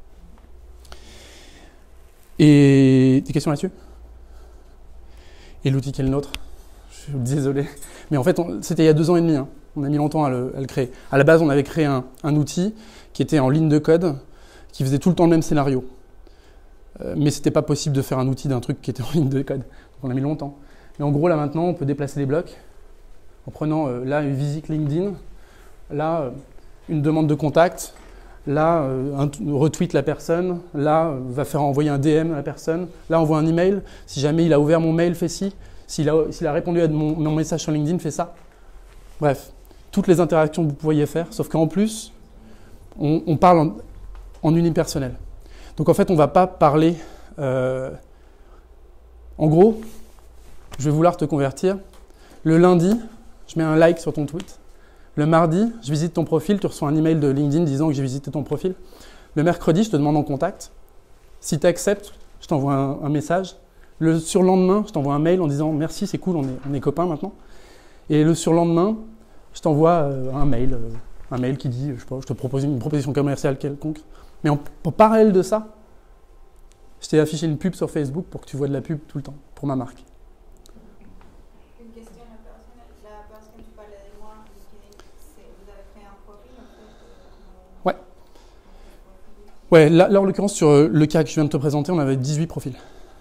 Et des questions là-dessus? Et l'outil qui est le nôtre? Je suis désolé. Mais en fait, c'était il y a 2 ans et demi. Hein. On a mis longtemps à le créer. À la base, on avait créé un outil qui était en ligne de code, qui faisait tout le temps le même scénario. Mais c'était pas possible de faire un outil d'un truc qui était en ligne de code. Donc on a mis longtemps. Mais en gros, là maintenant, on peut déplacer les blocs en prenant là une visite LinkedIn, là une demande de contact, là retweet la personne, là va faire envoyer un DM à la personne, là envoie un email. Si jamais il a ouvert mon mail, fait ci. S'il a répondu à mon message sur LinkedIn, fait ça. Bref, toutes les interactions que vous pourriez faire, sauf qu'en plus, on parle en unipersonnel. Donc en fait, on ne va pas parler... En gros, je vais vouloir te convertir. Le lundi, je mets un like sur ton tweet. Le mardi, je visite ton profil, tu reçois un email de LinkedIn disant que j'ai visité ton profil. Le mercredi, je te demande en contact. Si tu acceptes, je t'envoie un message. Le surlendemain, je t'envoie un mail en disant « Merci, c'est cool, on est copains maintenant ». Et le surlendemain, je t'envoie un mail qui dit, je sais pas, je te propose une proposition commerciale quelconque. Mais en parallèle de ça, je t'ai affiché une pub sur Facebook pour que tu vois de la pub tout le temps, pour ma marque. Une question personnelle. La personne que tu parlais de moi, vous avez créé un profil en fait Ouais, là en l'occurrence, sur le cas que je viens de te présenter, on avait 18 profils.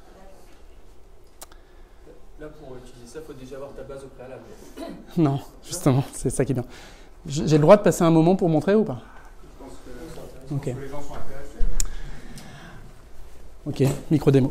Là, pour utiliser ça, il faut déjà avoir ta base au préalable. Non, justement, c'est ça qui est bien. J'ai le droit de passer un moment pour montrer ou pas? Je pense que Ok. les gens sont intéressés. Ok, micro-démo.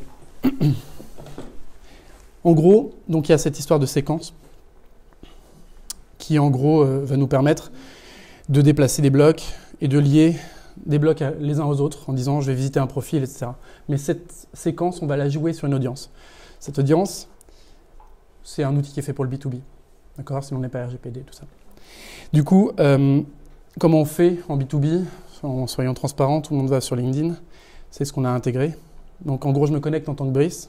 En gros, donc il y a cette histoire de séquence qui en gros va nous permettre de déplacer des blocs et de lier des blocs les uns aux autres en disant je vais visiter un profil, etc. Mais cette séquence, on va la jouer sur une audience. Cette audience, c'est un outil qui est fait pour le B2B. D'accord, sinon on n'est pas RGPD, tout ça. Du coup, comment on fait en B2B, en soyant transparent, tout le monde va sur LinkedIn, c'est ce qu'on a intégré. Donc en gros, je me connecte en tant que Brice.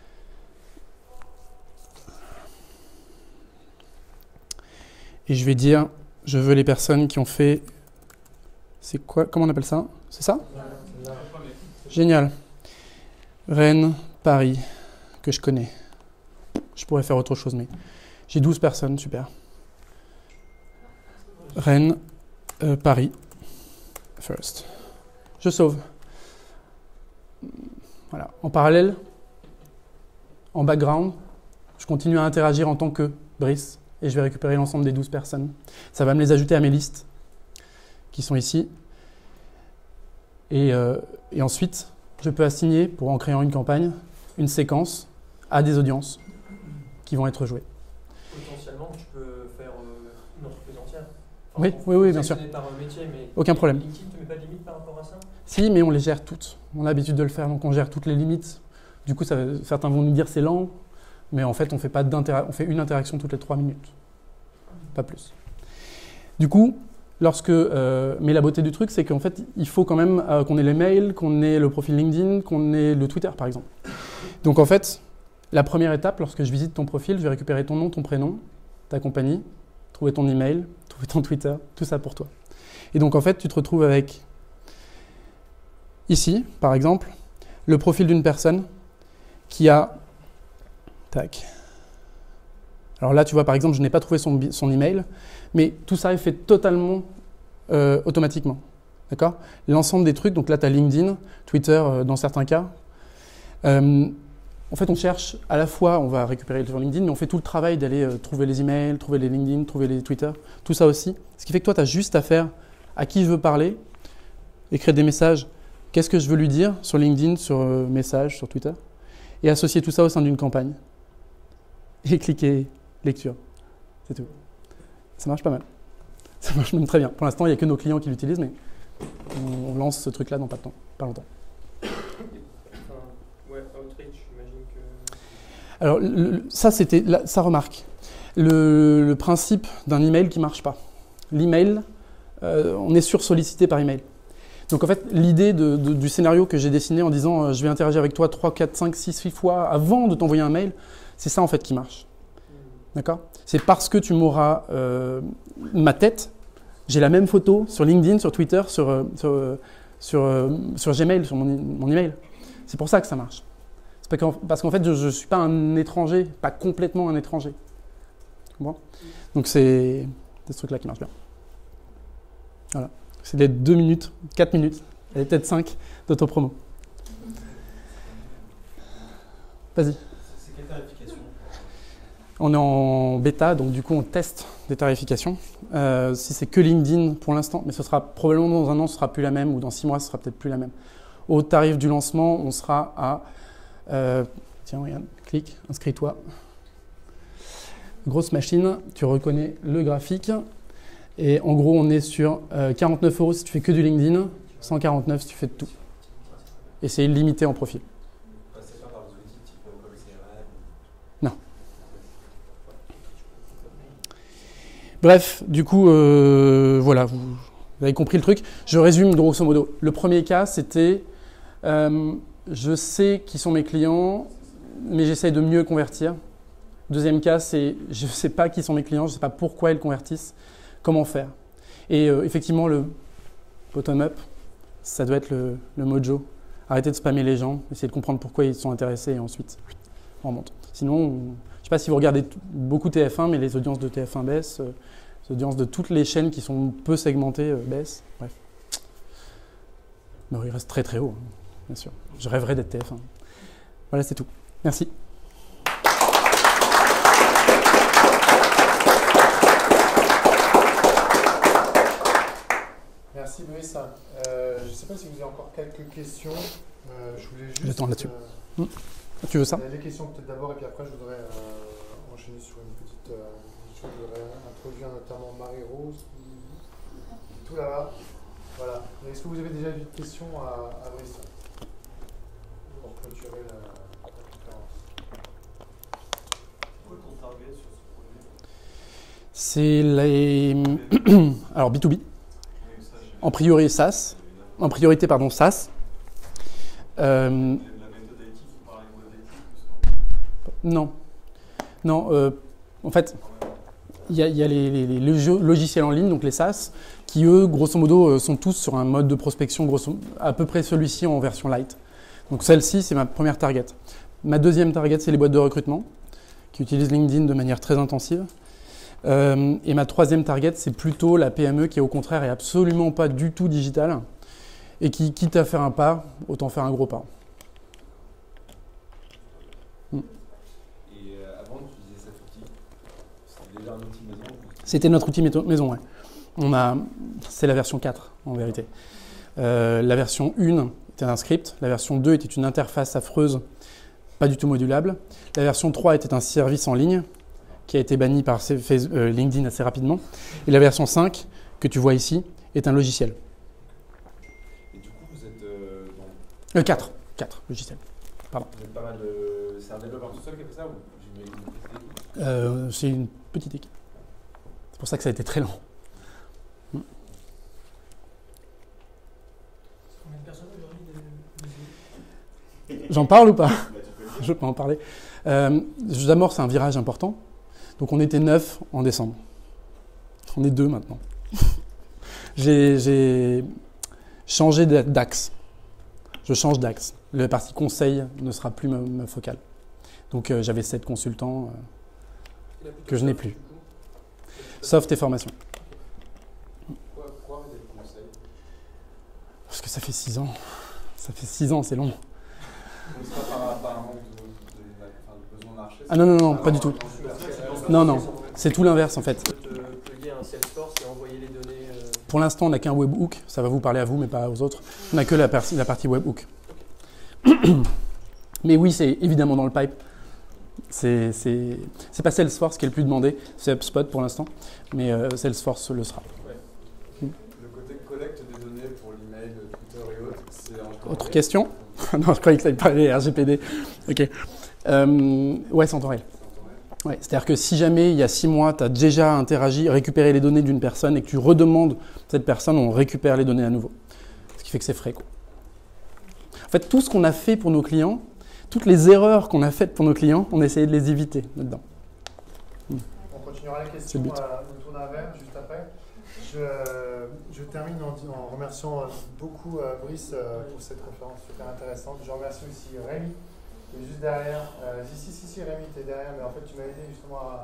Et je vais dire, je veux les personnes qui ont fait... C'est quoi? Comment on appelle ça? C'est ça? Génial. Rennes, Paris, que je connais. Je pourrais faire autre chose, mais... J'ai 12 personnes, super. Rennes, Paris, first. Je sauve. Voilà. En parallèle, en background, je continue à interagir en tant que Brice et je vais récupérer l'ensemble des 12 personnes. Ça va me les ajouter à mes listes qui sont ici. Et ensuite, je peux assigner, pour en créant une campagne, une séquence à des audiences qui vont être jouées. Potentiellement, tu peux faire une entreprise entière. Oui, oui, bien sûr. Par métier, mais aucun problème. LinkedIn ne te met pas de limite par rapport à ça? Si, mais on les gère toutes. On a l'habitude de le faire, donc on gère toutes les limites. Du coup, certains vont nous dire c'est lent, mais en fait, on fait une interaction toutes les 3 minutes. Pas plus. Du coup, mais la beauté du truc, c'est qu'en fait, il faut quand même qu'on ait les mails, qu'on ait le profil LinkedIn, qu'on ait le Twitter, par exemple. Donc en fait, la première étape, lorsque je visite ton profil, je vais récupérer ton nom, ton prénom, ta compagnie, trouver ton email, trouver ton Twitter, tout ça pour toi. Et donc en fait, tu te retrouves avec, ici, par exemple, le profil d'une personne qui a... Tac. Alors là, tu vois, par exemple, je n'ai pas trouvé son email, mais tout ça est fait totalement automatiquement. D'accord? L'ensemble des trucs, donc là, tu as LinkedIn, Twitter dans certains cas. En fait, on cherche à la fois, on va récupérer sur LinkedIn, mais on fait tout le travail d'aller trouver les emails, trouver les LinkedIn, trouver les Twitter, tout ça aussi. Ce qui fait que toi, tu as juste à faire à qui je veux parler, écrire des messages, qu'est-ce que je veux lui dire sur LinkedIn, sur message, sur Twitter, et associer tout ça au sein d'une campagne. Et cliquer lecture. C'est tout. Ça marche pas mal. Ça marche même très bien. Pour l'instant, il n'y a que nos clients qui l'utilisent, mais on lance ce truc-là dans pas longtemps. Ouais, Outreach, j'imagine que... Alors, ça remarque. Le principe d'un email qui ne marche pas. L'email, on est sursollicité par email. Donc en fait, l'idée du scénario que j'ai dessiné en disant je vais interagir avec toi 3, 4, 5, 6, 8 fois avant de t'envoyer un mail, c'est ça en fait qui marche. D'accord? C'est parce que tu m'auras ma tête, j'ai la même photo sur LinkedIn, sur Twitter, sur Gmail, sur mon email. C'est pour ça que ça marche. Parce qu'en fait, je ne suis pas un étranger, pas complètement un étranger. Tu comprends? Donc c'est C'est ce truc-là qui marche bien. Voilà. C'est les 2 minutes, 4 minutes, et peut-être 5 d'autopromo. Vas-y. C'est quelle tarification? On est en bêta, donc du coup on teste des tarifications. Si c'est que LinkedIn pour l'instant, mais ce sera probablement dans 1 an, ce sera plus la même, ou dans 6 mois, ce sera peut-être plus la même. Au tarif du lancement, on sera à... tiens, regarde, clique, inscris-toi. Grosse machine, tu reconnais le graphique. Et en gros, on est sur 49 € si tu fais que du LinkedIn, 149 si tu fais de tout. Et c'est illimité en profil. Passez pas par des outils type comme CRM. Non. Bref, du coup, voilà, vous avez compris le truc. Je résume grosso modo. Le premier cas, c'était je sais qui sont mes clients, mais j'essaye de mieux convertir. Deuxième cas, c'est je ne sais pas qui sont mes clients, je ne sais pas pourquoi ils convertissent, comment faire. Et effectivement, le bottom-up, ça doit être le mojo. Arrêtez de spammer les gens, essayez de comprendre pourquoi ils sont intéressés et ensuite on remonte. Sinon, je ne sais pas si vous regardez beaucoup TF1, mais les audiences de TF1 baissent, les audiences de toutes les chaînes qui sont peu segmentées baissent. Bref. Mais il reste très très haut, hein, bien sûr. Je rêverais d'être TF1. Voilà, c'est tout. Merci. Merci Brice. Je ne sais pas si vous avez encore quelques questions. Je voulais juste... J'attends là-dessus. Tu veux ça? Les questions peut-être d'abord et puis après je voudrais enchaîner sur une petite chose. Je voudrais introduire notamment Marie-Rose, tout là-bas. Voilà. Est-ce que vous avez déjà eu des questions à Brice pour clôturer la conférence? C'est quoi ton target sur ce projet? C'est les... Alors B2B. En priorité SaaS. En priorité, pardon, SaaS. La méthode IT, vous parlez de web éthique, Non. Non, en fait, il y a les logiciels en ligne, donc les SaaS, qui eux, grosso modo, sont tous sur un mode de prospection, à peu près celui-ci en version light. Donc celle-ci, c'est ma première target. Ma deuxième target, c'est les boîtes de recrutement, qui utilisent LinkedIn de manière très intensive. Et ma troisième target, c'est plutôt la PME qui, au contraire, est absolument pas du tout digitale et qui, quitte à faire un pas, autant faire un gros pas. Et avant d'utiliser cet outil, c'était déjà un outil maison? C'était notre outil maison, ouais. C'est la version 4, en vérité. La version 1 était un script, la version 2 était une interface affreuse, pas du tout modulable. La version 3 était un service en ligne, qui a été banni par LinkedIn assez rapidement. Et la version 5, que tu vois ici, est un logiciel. Et du coup, vous êtes 4 logiciels. Pardon. Vous êtes pas mal de... C'est un développeur tout seul qui a fait ça ou j'imagine une petite équipe? C'est une petite équipe. C'est pour ça que ça a été très lent. Combien de personnes aujourd'hui? J'en parle ou pas? Je peux en parler. J'amorce un virage important. Donc on était 9 en décembre. On est 2 maintenant. J'ai changé d'axe. Je change d'axe. La partie conseil ne sera plus ma focale. Donc j'avais 7 consultants que je n'ai plus. Soft et formation. Pourquoi vous êtes conseil? Parce que ça fait 6 ans. Ça fait 6 ans, c'est long. Donc c'est pas par un manque de besoin de marché? Ah non, pas du tout. Non, c'est tout l'inverse en fait. Plugger un Salesforce et envoyer les données. Pour l'instant, on n'a qu'un webhook. Ça va vous parler à vous, mais pas aux autres. On n'a que la partie webhook. Mais oui, c'est évidemment dans le pipe. C'est pas Salesforce qui est le plus demandé. C'est HubSpot pour l'instant. Mais Salesforce le sera. Ouais. Le côté collecte des données pour l'email, Twitter et autres, c'est encore... Autre question? Non, je croyais que ça allait parler RGPD. Ok. Ouais, c'est en temps réel. Ouais, c'est-à-dire que si jamais il y a 6 mois, tu as déjà interagi, récupéré les données d'une personne et que tu redemandes cette personne, on récupère les données à nouveau. Ce qui fait que c'est frais, quoi. En fait, tout ce qu'on a fait pour nos clients, toutes les erreurs qu'on a faites pour nos clients, on a essayé de les éviter là-dedans. On continuera la question, on tourne à verre juste après. Je termine en remerciant beaucoup Brice pour cette conférence super intéressante. Je remercie aussi Rémi, qui est juste derrière. Si, Rémi, tu es derrière, mais en fait, tu m'as aidé justement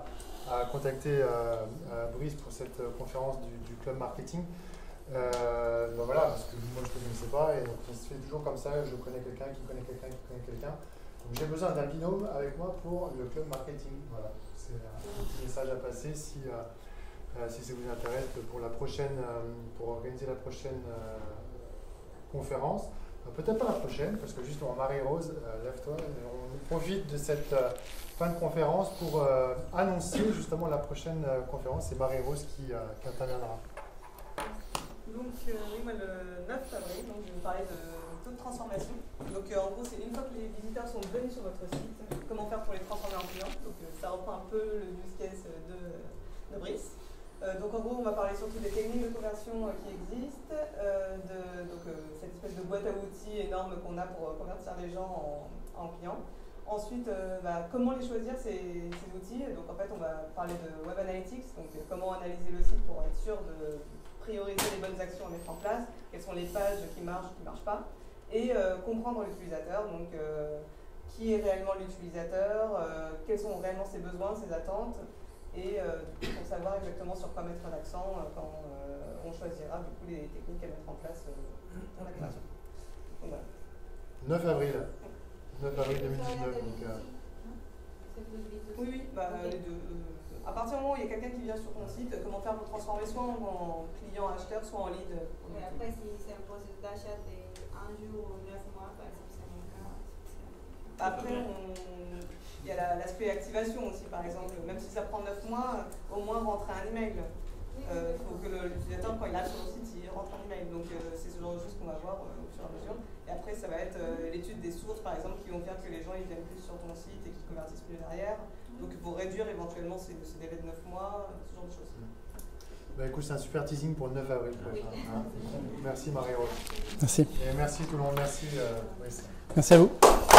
à contacter Brice pour cette conférence du club marketing. Ben voilà, parce que moi je ne connaissais pas et donc ça se fait toujours comme ça, je connais quelqu'un qui connaît quelqu'un qui connaît quelqu'un. Donc j'ai besoin d'un binôme avec moi pour le club marketing. Voilà, c'est un petit message à passer si ça vous intéresse pour la prochaine, pour organiser la prochaine conférence. Peut-être pas la prochaine, parce que justement Marie-Rose, lève-toi, on profite de cette fin de conférence pour annoncer justement la prochaine conférence. C'est Marie-Rose qui interviendra. Donc oui, moi le 9 avril, donc, je vais vous parler de taux de transformation. Donc en gros, c'est une fois que les visiteurs sont venus sur votre site, comment faire pour les transformer en clients. Donc ça reprend un peu le use case de Brice. Donc en gros, on va parler surtout des techniques de conversion qui existent, cette espèce de boîte à outils énorme qu'on a pour convertir les gens en clients. Ensuite, comment les choisir ces outils. Donc en fait, on va parler de Web Analytics, donc comment analyser le site pour être sûr de prioriser les bonnes actions à mettre en place, quelles sont les pages qui marchent, qui ne marchent pas, et comprendre l'utilisateur, donc qui est réellement l'utilisateur, quels sont réellement ses besoins, ses attentes, et pour savoir exactement sur quoi mettre l'accent quand on choisira du coup les techniques à mettre en place pour la création. Donc, voilà. 9 avril. 9 avril 2019. Donc, oui, les deux. À partir du moment où il y a quelqu'un qui vient sur ton site, comment faire pour transformer soit en client acheteur, soit en lead. Et après, si c'est un processus d'achat d'un jour ou 9 mois, par exemple, c'est mon cas. Après, il y a l'aspect activation aussi, par exemple. Même si ça prend 9 mois, au moins rentrer un email. Il faut que l'utilisateur, quand il arrive sur le site, il rentre un email. Donc c'est ce genre de choses qu'on va voir au fur et à mesure. Et après, ça va être l'étude des sources, par exemple, qui vont faire que les gens ils viennent plus sur ton site et qu'ils convertissent plus derrière. Donc il faut réduire éventuellement ces délais de 9 mois, ce genre de choses. Bah, écoute, c'est un super teasing pour le 9 avril prochain. Hein. Merci Marie-Rose. Merci. Et merci tout le monde. Merci. Merci à vous.